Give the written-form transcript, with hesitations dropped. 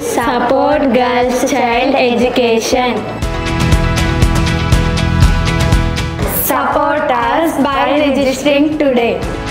Support girls' child education. Support us by registering today.